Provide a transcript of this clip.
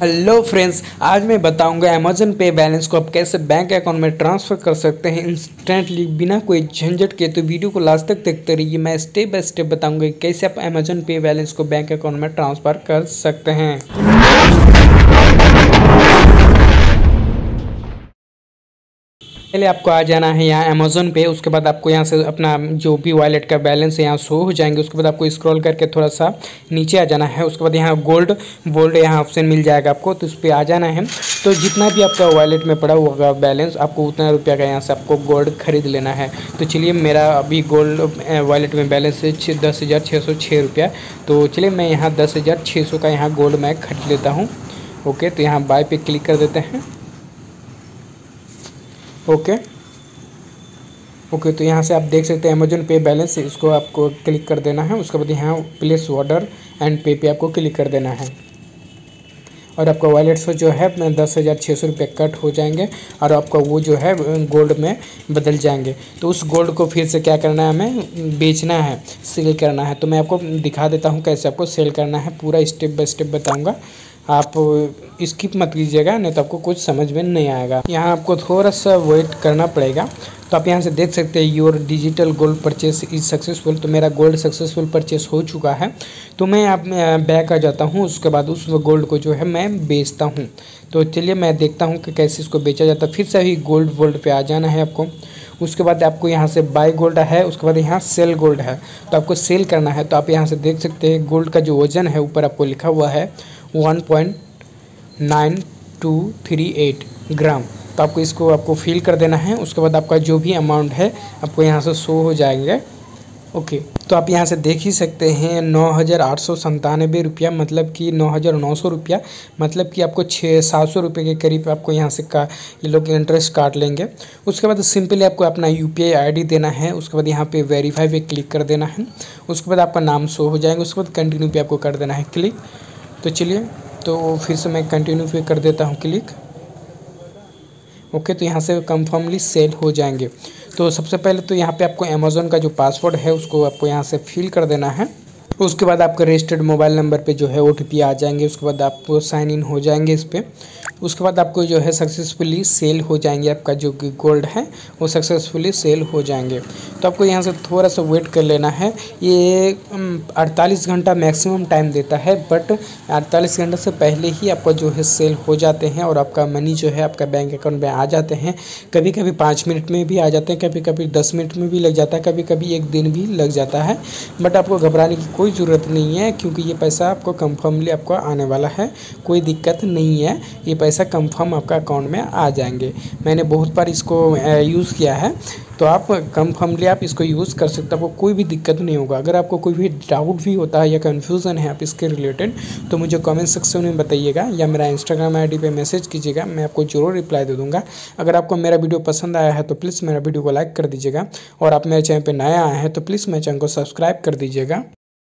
Hello friends, आज मैं बताऊंगा अमेजन पे बैलेंस को आप कैसे बैंक अकाउंट में ट्रांसफ़र कर सकते हैं इंस्टेंटली बिना कोई झंझट के। तो वीडियो को लास्ट तक देखते रहिए। मैं स्टेप बाय स्टेप बताऊंगा कि कैसे आप अमेजन पे बैलेंस को बैंक अकाउंट में ट्रांसफ़र कर सकते हैं। पहले आपको आ जाना है यहाँ अमेज़न पे। उसके बाद आपको यहाँ से अपना जो भी वॉलेट का बैलेंस है यहाँ शो हो जाएंगे। उसके बाद आपको स्क्रॉल करके थोड़ा सा नीचे आ जाना है। उसके बाद यहाँ गोल्ड यहाँ ऑप्शन मिल जाएगा आपको, तो उस पर आ जाना है। तो जितना भी आपका वॉलेट में पड़ा होगा बैलेंस, आपको उतना रुपया का यहाँ से आपको गोल्ड खरीद लेना है। तो चलिए, मेरा अभी गोल्ड वॉलेट में बैलेंस है 10,606 रुपया। तो चलिए, मैं यहाँ 10,600 का यहाँ गोल्ड मैं खरीद लेता हूँ। ओके, तो यहाँ बाय पे क्लिक कर देते हैं। ओके, तो यहाँ से आप देख सकते हैं अमेजन पे बैलेंस, इसको आपको क्लिक कर देना है। उसके बाद यहाँ प्लेस ऑर्डर एंड पे आपको क्लिक कर देना है और आपका वॉलेट से जो है 10,600 रुपये कट हो जाएंगे और आपका वो जो है गोल्ड में बदल जाएंगे। तो उस गोल्ड को फिर से क्या करना है, हमें बेचना है, सेल करना है। तो मैं आपको दिखा देता हूँ कैसे आपको सेल करना है, पूरा स्टेप बाय स्टेप बताऊँगा। आप स्किप मत कीजिएगा, नहीं तो आपको कुछ समझ में नहीं आएगा। यहाँ आपको थोड़ा सा वेट करना पड़ेगा। तो आप यहाँ से देख सकते हैं your digital gold purchase is successful. तो मेरा गोल्ड सक्सेसफुल परचेस हो चुका है। तो मैं आप बैक आ जाता हूँ। उसके बाद उस गोल्ड को जो है मैं बेचता हूँ। तो चलिए, मैं देखता हूँ कि कैसे इसको बेचा जाता है। फिर से ही गोल्ड पे आ जाना है आपको। उसके बाद आपको यहाँ से बाय गोल्ड है, उसके बाद यहाँ सेल गोल्ड है। तो आपको सेल करना है। तो आप यहाँ से देख सकते हैं गोल्ड का जो वजन है ऊपर आपको लिखा हुआ है 1.9238 ग्राम। तो आपको इसको आपको फिल कर देना है। उसके बाद आपका जो भी अमाउंट है आपको यहाँ से शो हो जाएंगे। ओके, तो आप यहाँ से देख ही सकते हैं 9,897 रुपया, मतलब कि 9,900 रुपया, मतलब कि आपको 700 रुपये के करीब आपको यहाँ से ये लोग इंटरेस्ट काट लेंगे। उसके बाद सिंपली आपको अपना UPI ID देना है। उसके बाद यहाँ पे वेरीफाई पे क्लिक कर देना है। उसके बाद आपका नाम शो हो जाएगा। उसके बाद कंटिन्यू पे आपको कर देना है क्लिक। तो चलिए, तो फिर से मैं कंटिन्यू पे कर देता हूँ क्लिक। ओके, तो यहाँ से कंफर्मली सेल हो जाएंगे। तो सबसे पहले तो यहाँ पे आपको अमेज़न का जो पासवर्ड है उसको आपको यहाँ से फिल कर देना है। उसके बाद आपका रजिस्टर्ड मोबाइल नंबर पे जो है OTP आ जाएंगे। उसके बाद आप साइन इन हो जाएंगे इस पर। उसके बाद आपको जो है सक्सेसफुली सेल हो जाएंगे। आपका जो गोल्ड है वो सक्सेसफुली सेल हो जाएंगे। तो आपको यहाँ से थोड़ा सा वेट कर लेना है। ये 48 घंटा मैक्सिमम टाइम देता है, बट 48 घंटे से पहले ही आपका जो है सेल हो जाते हैं और आपका मनी जो है आपका बैंक अकाउंट में आ जाते हैं। कभी कभी 5 मिनट में भी आ जाते हैं, कभी कभी 10 मिनट में भी लग जाता है, कभी कभी 1 दिन भी लग जाता है। बट आपको घबराने की कोई ज़रूरत नहीं है, क्योंकि ये पैसा आपको कंफर्मली आपको आने वाला है। कोई दिक्कत नहीं है, ये पैसा कंफर्म आपका अकाउंट में आ जाएंगे। मैंने बहुत बार इसको यूज़ किया है, तो आप कंफर्मली आप इसको यूज़ कर सकते हैं। आपको कोई भी दिक्कत नहीं होगा। अगर आपको कोई भी डाउट भी होता है या कन्फ्यूज़न है आप इसके रिलेटेड, तो मुझे कमेंट सेक्शन में बताइएगा या मेरा इंस्टाग्राम ID पे मैसेज कीजिएगा, मैं आपको ज़रूर रिप्लाई दे दूँगा। अगर आपको मेरा वीडियो पसंद आया है तो प्लीज़ मेरा वीडियो को लाइक कर दीजिएगा, और आप मेरे चैनल पर नया आए हैं तो प्लीज़ मेरे चैनल को सब्सक्राइब कर दीजिएगा।